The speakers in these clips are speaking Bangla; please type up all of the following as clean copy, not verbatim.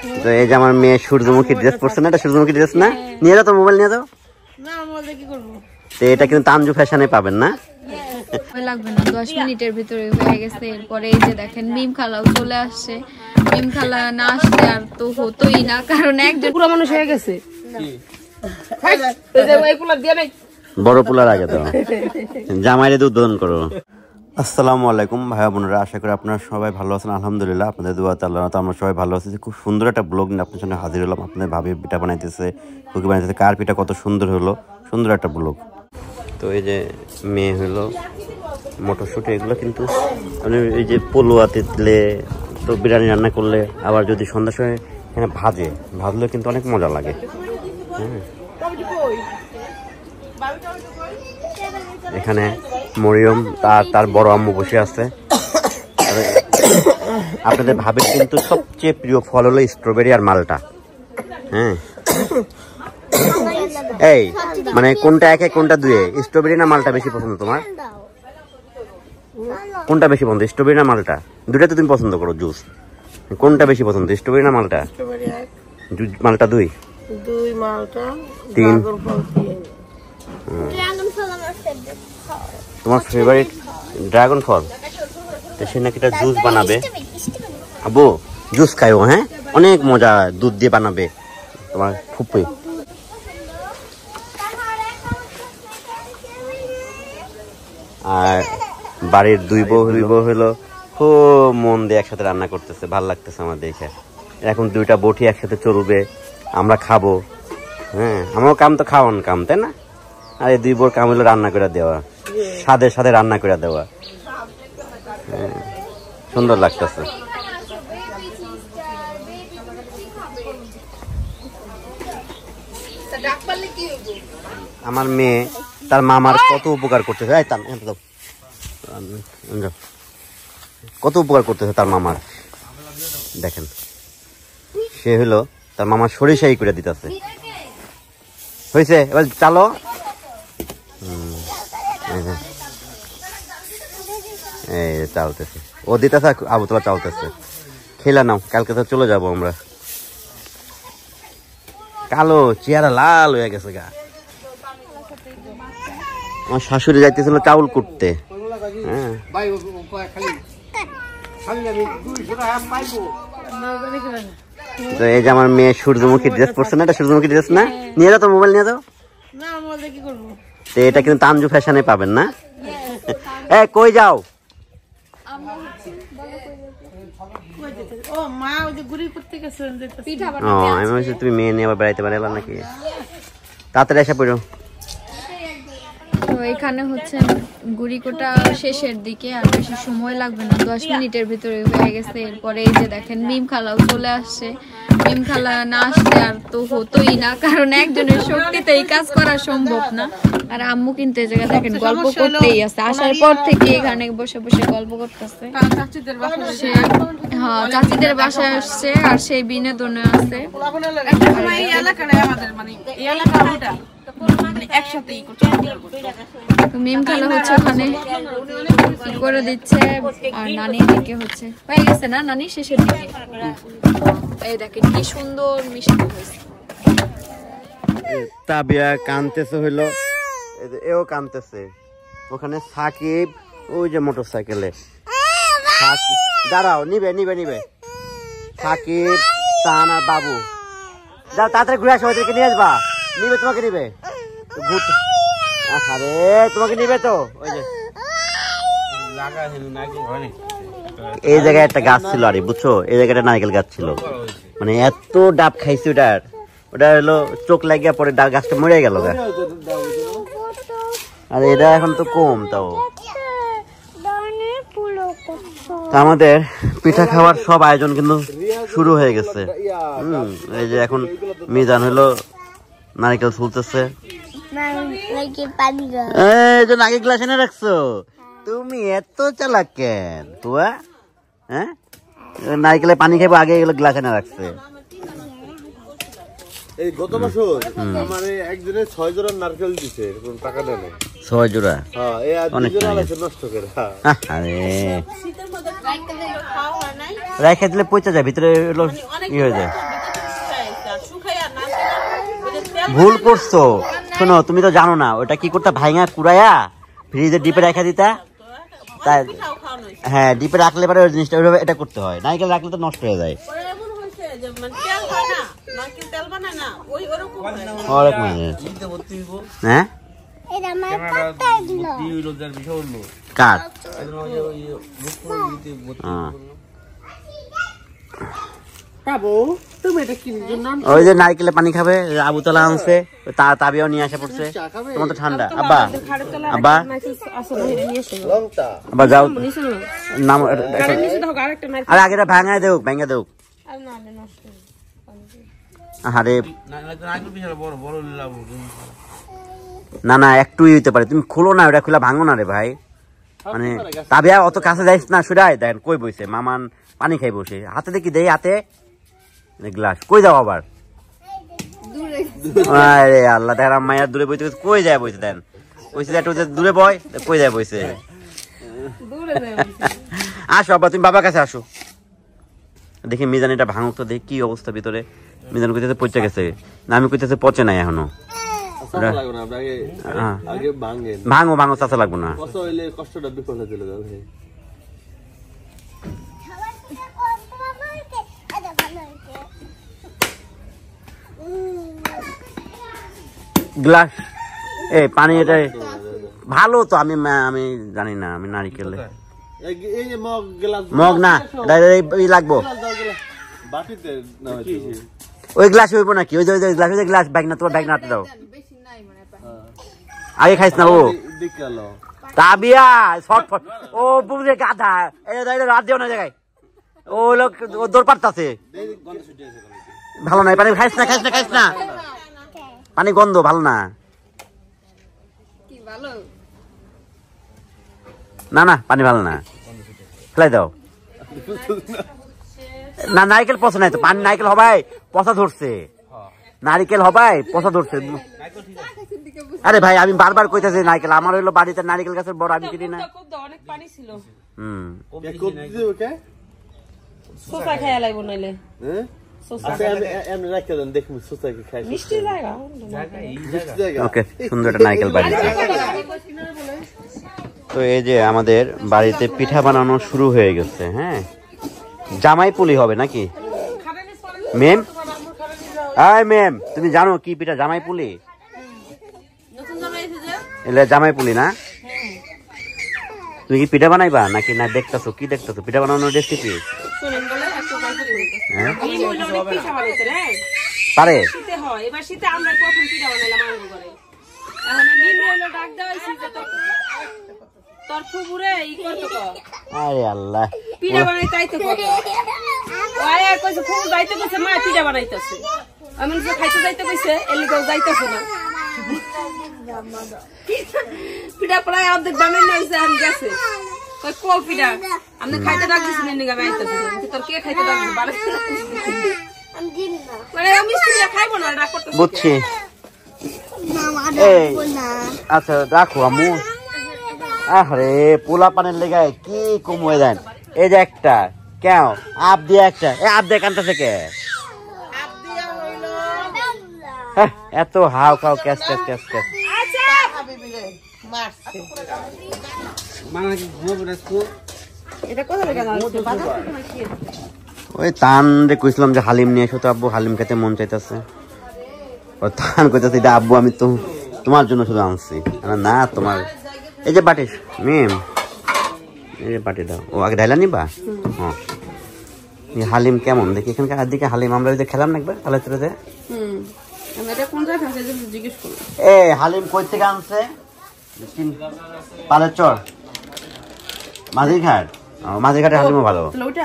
তো এই যে আমার মেয়ে সূর্যমুখী ড্রেস পরছে না, এটা সূর্যমুখী ড্রেস না? নিয়ে যাও তো, মোবাইল নিয়ে যাও। তো এটা কিন্তু তানজু ফ্যাশনে পাবেন না, লাগবে না, 10 মিনিটের ভিতরে হয়ে গেছে। এরপরে এই যে দেখেন মিম খালাও চলে আসছে। মিম খালা না আসলে আর তো হতোই না, কারণ একজন পুরো মানুষ হয়ে গেছে। বড় পোলার আগে তো জামাইরে উদ্বোধন করো। আসসালামু আলাইকুম ভাইয়া বোনেরা, আশা করি আপনারা সবাই ভালো আছেন। আলহামদুলিল্লাহ আপনাদের দুয়াতে আল্লাহ তো আমরা সবাই ভালো আছি। খুব সুন্দর একটা ব্লগ নিয়ে আপনার সামনে হাজির হলাম। আপনাদের ভাবি পিঠা বানাইতেছে, কুকি বানাইতেছে, কার পিঠা কত সুন্দর হলো, সুন্দর একটা ব্লগ। তো এই যে মেয়ে হলো মটরশুঁটি, এগুলো কিন্তু মানে এই যে পোলোয়া তেতলে তো বিরিয়ানি রান্না করলে, আবার যদি সন্ধ্যার সময় এখানে ভাজলে কিন্তু অনেক মজা লাগে। হ্যাঁ, এখানে মরিয়ম তার বড় আম্মু বসে আছে। আপনাদের ভাবির কিন্তু সবচেয়ে প্রিয় ফল হলো স্ট্রবেরি আর মালটা। হ্যাঁ, এই মানে কোনটা একে কোনটা দুয়ে, স্ট্রবেরি না মালটা বেশি পছন্দ তোমার? কোনটা বেশি পছন্দ, স্ট্রবেরি না মালটা? দুটা তো তুমি পছন্দ করো জুস, কোনটা বেশি পছন্দ, স্ট্রবেরি না মালটা? মালটা দুই মালটা তিন। তোমার ফেভারিট ড্রাগন ফল? সে নাকি একটা জুস বানাবে। আবু জুস খাইও, হ্যাঁ অনেক মজা, দুধ দিয়ে বানাবে তোমার ফুপি। আর বাড়ির দুই বউ হলো খুব মন দিয়ে একসাথে রান্না করতেছে, ভাল লাগতেছে আমার দেখে। এখন দুইটা বটি একসাথে চলবে, আমরা খাবো। হ্যাঁ, আমারও কাম তো খাওয়ান কাম, তাই না? আর এই দুই বোর কাম হলো রান্না করে দেওয়া, স্বাদের সাথে রান্না করে দেওয়া। হ্যাঁ, সুন্দর লাগতেছে। আমার মেয়ে তার মামার কত উপকার করতেছে, কত উপকার করতেছে তার মামার। দেখেন, সে হলো তার মামার সরিষাই করে দিতেছে। হয়েছে, এবার চালো। এই চালতেছে, ও দিতেছে, আবু তোলা চালতেছে। খেলা নাও, কালকে তো চলে যাবো আমরা। কালো চেহারা লাল হয়ে গেছে গা। আমার শাশুড়ি যাইতেছিল চাউল কুটতে। হ্যাঁ, তো এই যে আমার মেয়ে সূর্যমুখী ড্রেস পরছে না, এটা সূর্যমুখী ড্রেস না? নিয়ে যাও তো, মোবাইল নিয়ে যাও। তো এটা কিন্তু তানজু ফ্যাশনে পাবেন না। এ কই যাও? আমি ভাবছি তুমি মেয়ে নিয়ে আবার বেড়াইতে পারলা নাকি। তাড়াতাড়ি এসে পড়ো। তো এখানে হচ্ছে গুড়িকোটা শেষের দিকে, আর বেশি সময় লাগবে না, 10 মিনিটের ভিতরে হয়ে গেছে। এরপরে এই যে দেখেন মিম খালাও চলে আসছে। মিম খালা না আসলে আর তো হতোই না, কারণ একজনের শক্তিতে এই কাজ করা সম্ভব না। আর আম্মু কিন্তু এই জায়গায় দেখেন গল্প করতেই আছে, আসার পর থেকে এখানে বসে বসে গল্প করতেছে। হ্যাঁ, চাচিদের বাসায় আসছে আর সেই বিনোদনে আছে। মিম খালা হচ্ছে ওখানে কি করে দিচ্ছে, আর নানি দিকে হচ্ছে হয়ে গেছে না, নানি শেষের দিকে। এই দেখেন কি সুন্দর মিষ্টি হয়েছে। তাবিয়া কানতেছে হইলো, এও কানতেছে। ওখানে সাকিব ওই যে মোটর সাইকেলে, দাঁড়াও, নিবে সাকিব, তান আর বাবু। যাও তাড়াতাড়ি ঘুরে আসো, ওদেরকে নিয়ে আসবা। নিবে, তোমাকে নিবে। আরে তোমাকে নিবে তো। ওই যে এই জায়গায় একটা গাছ ছিল, আরে বুঝছো, এই জায়গাটা নারকেল গাছ ছিল, মানে এত ডাব খাইছি ওটা হলো চোখ লাগিয়া পরে গাছটা মরে গেল গা। আর এটা এখন তো কম, তাও আমাদের পিঠা খাওয়ার সব আয়োজন কিন্তু শুরু হয়ে গেছে। এই যে এখন মিজান হলো নারকেল ছুলতেছে। আগে গ্লাস এনে রাখছো তুমি, এত চালাক কেন তুয়া? হ্যাঁ, নারকেলে পানি খাইবো, আগে এগুলো গ্লাস এনে রাখছে। এই গত বছর আমারে একজনে 6 জোড়া নারকেল দিছে, এরকম টাকা দেয় না। 6 জোড়া? হ্যাঁ, এই অনেক নষ্ট করে। আরে রাইখা দিলে পচে যায়, ভিতরে ই হয়ে যায়। ভুল করছো। শোনো, তুমি তো জানো না ওটা কি করতে, ভাঙা কুড়াইয়া ফ্রিজে ডিপে রেখে দিতা। তাই হ্যাঁ, ডিপে রাখলে পরে ওই জিনিসটা ওইভাবে এটা করতে হয়, নারকেল রাখলে তো নষ্ট হয়ে যায়। হ্যাঁ কার ওই যে নারকেলের পানি খাবে, আবু তালা আনছে, তাবিয়াও নিয়ে আসা পড়ছে। তোমার তো ঠান্ডা। আব্বা আব্বা আব্বা যাও নাম, আরে আগেটা ভাঙায় দেউক, ভাঙা দেউক। আরে না না, একটুই হইতে পারে, তুমি খুলো না ওটা, খুলে ভাঙো না রে ভাই। মানে তাবিয়া অত কাছে যাইস না, সুরাই দেখেন কই বইছে, মামান পানি খাই বসে, হাতে দেখি দেই, হাতে গ্লাস কই যাও আবার। আরে আল্লাহ, দেখ মায়ের দূরে বইতে কই যায় বইছে, দেন কইছে একটু দূরে বয়, কই যায় বইছে। আসো আব্বা, তুমি বাবার কাছে আসো, দেখি মিজান এটা ভাঙুক তো, দেখি কি অবস্থা ভিতরে। মিজান কইতেছে পচে গেছে, না আমি কইতেছে পচে নাই এখনো। ভাঙো ভাঙো, চাচা লাগবো না। গ্লাস এই পানি, এটা ভালো তো, আমি জানি না, আমি নারিকেল মগ না লাগবো, ওই গ্লাস হইব নাকি, ওই গ্লাস, ওই গ্লাস ব্যাগ না, তোমার ব্যাগ না হাতে দাও, আগে খাইস না ও তাবিয়া শর্টফট। ও বুঝে গাধা, রাত দিও না জায়গায়, ও লোক ও দৌড় পারতাছে, ভালো নাই পানি, খাইস না খাইস না খাইস না, পানি গন্ধ, ভালো না। না না, পানি ভালো না, ফেলাই দাও না। নারিকেল পচা নাই তো, পানি নারিকেল হবাই পচা ধরছে, নারিকেল হবাই পচা ধরছে। আরে ভাই, আমি বারবার কইতেছি নারিকেল, আমার হইলো বাড়িতে নারিকেল গাছের বড়, আমি চিনি না। ওকে, সুন্দর একটা নারিকেল বাড়ি। তো এই যে আমাদের বাড়িতে পিঠা বানানো শুরু হয়ে গেছে। হ্যাঁ, জামাই পুলি হবে নাকি মেম? আয় মেম, তুমি জানো কি পিঠা জামাই পুলি? এলে জামাই পুলি না? তুমি কি পিঠা বানাইবা নাকি না দেখতেছো? কি দেখতেছো? পিঠা বানানোর রেসিপি পারে? আরে আল্লাহ, পিঠা বানাইতে কইছে, ফুল যাইতে কইছে, মা পিঠা বানাইতেছে, আমি খাইতে যাইতে কইছে, এর লিগে যাইতেছে না। পিঠা প্রায় অর্ধেক বানাই নিয়েছে, আমি গেছে কই পিঠা আমি খাইতে ডাকতেছি, নিয়ে আমি আইতেছি, তোর কে খাইতে ডাকবে? মানে আমি খাইবো না, ডাক করতে বুঝছি। আচ্ছা রাখো আম্মু। আরে পোলা পানের লেগায় কি কম হয়ে যায়। এই যে একটা কেউ আপ দিয়ে একটা আপ দিয়ে কানতেছে কে? এত হাও খাও ক্যাস ক্যাস ক্যাস ক্যাস। ওই তান রে কইছিলাম যে হালিম নিয়ে এসো, তো আব্বু হালিম খেতে মন চাইতেছে। ও তান কইতেছে এটা আব্বু আমি তো তোমার জন্য শুধু আনছি। না তোমার এই যে বাটি মেম, এই যে বাটি দাও। ও আগে ঢাইলা নিবা? হ্যাঁ। হালিম কেমন দেখি এখানকার দিকে হালিম আমরা ওই যে খেলাম না একবার তাহলে চলে যায়। এ হালিম কই থেকে আনছে? পালের চর মাঝিরঘাট। মাঝিরঘাটের হালিমও ভালো।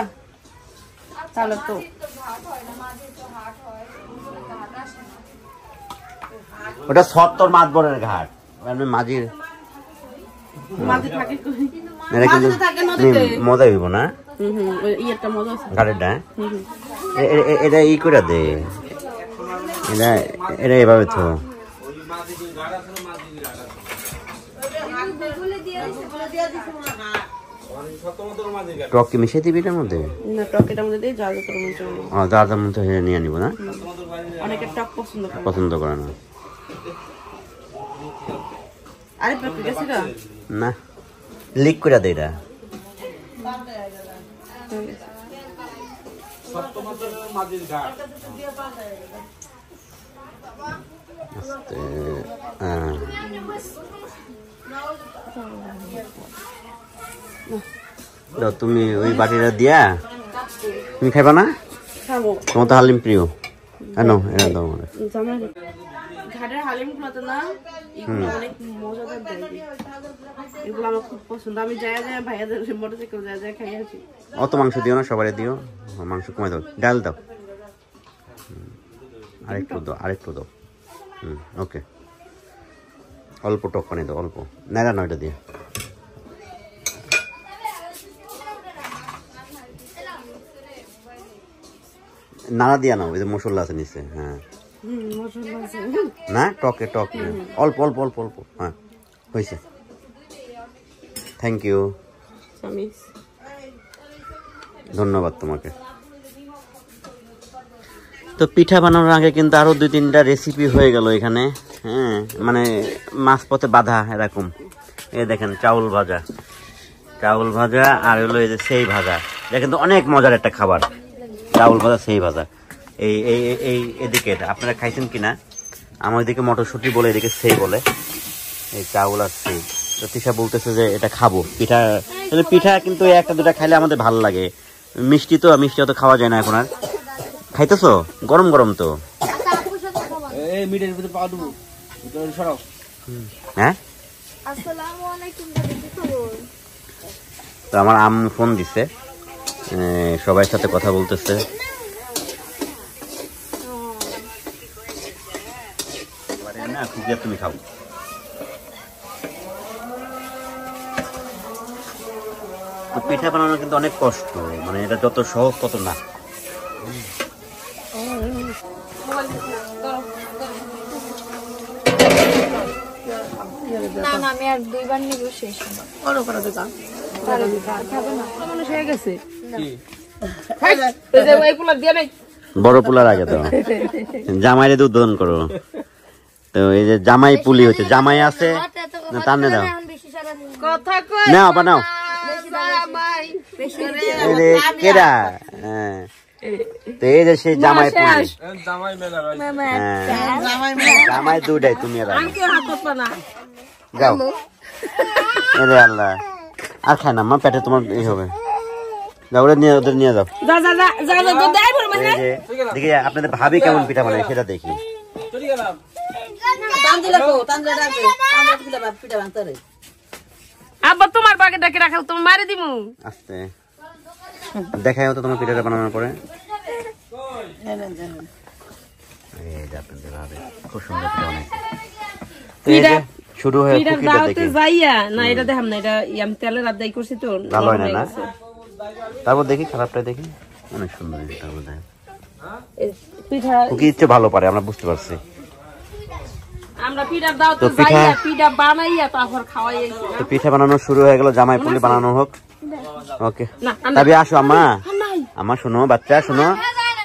ওটা ৭০ মাতবরের ঘাট, মাঝির মজা হইব না ঘাটেরটা। এটা ই করে দে, এটা এভাবে তো টক কি মিশিয়ে দিবি এটার মধ্যে? যার যার মধ্যে নিয়ে নিব না, পছন্দ করে না। আরে পেটে গেছে না না লিক করে দে এটা আস্তে, দাও তুমি ওই বাটিটা দিয়া তুমি খাইবা না খাবো তোমার তো হালিম প্রিয় কেন এটা দাও আমার জামাই ঘাটের হালিম গুলো তো না এগুলো অনেক মজাদার দেয় এগুলো আমার খুব পছন্দ আমি যাই ভাইয়াদের মোটরসাইকেল যাই খাই আছি অত মাংস দিও না সবাই দিও মাংস কমাই দাও ডাল দাও আরেকটু দাও ওকে অল্প টক পানি দাও অল্প নাড়া নয়টা দিয়ে নাড়া দিয়া নাও ওই যে মশলা আছে নিচে হ্যাঁ না টকে টক অল্প অল্প অল্প অল্প হ্যাঁ হয়েছে থ্যাংক ইউ ধন্যবাদ তোমাকে তো পিঠা বানানোর আগে কিন্তু আরো 2-3টা রেসিপি হয়ে গেল এখানে হ্যাঁ মানে মাঝপথে বাঁধা এরকম এই দেখেন চাউল ভাজা আর হলো এই যে সেই ভাজা এটা কিন্তু অনেক মজার একটা খাবার চাউল ভাজা সেই ভাজা এই এই এই এদিকে আপনারা খাইছেন কিনা আমার এদিকে মটরশুঁটি বলে এদিকে সেই বলে এই চাউল আর সেই তৃষা বলতেছে যে এটা খাবো পিঠা কিন্তু 1-2টা খাইলে আমাদের ভালো লাগে মিষ্টি অত খাওয়া যায় না এখন আর খাইতেছো গরম গরম তো হ্যাঁ তো আমার আম্মু ফোন দিছে সবার সাথে কথা বলতেছে না খুকিয়া তুমি খাও তো পিঠা বানানো কিন্তু অনেক কষ্ট মানে এটা যত সহজ তত না আমি আর 2বার নিব শেষ বড় পুলার আগে তো জামাইরে উদ্বোধন করো তো এই যে জামাই পুলি হচ্ছে জামাই আছে না টানে দাও নাও বানাও কেডা হ্যাঁ তো এই যে সেই জামাই পুলি জামাই দুটাই তুমি যাও এরে আল্লাহ আর খায় না মা পেটে তোমার এই হবে যাও ওদের নিয়ে যাও দেখি আপনাদের ভাবি কেমন পিঠা বানায় সেটা দেখি আব্বা তোমার বাগে ডাকে রাখাও তুমি মারি দিমু আস্তে দেখাই তো তোমার পিঠাটা বানানোর পরে খুব সুন্দর পিঠা শুরু হয়ে যাইয়া না এটা দেখাম না এটা আমি তেলের আদায় করছি তো ভালো হয় না তারপর দেখি খারাপটা দেখি অনেক সুন্দর পিঠা ইচ্ছে ভালো পারে আমরা বুঝতে পারছি আমরা পিঠা দাও তো যাইয়া পিঠা বানাইয়া তারপর খাওয়াই তো পিঠা বানানো শুরু হয়ে গেল জামাই পুলি বানানো হোক ওকে তবে আসো আম্মা শোনো বাচ্চা শোনো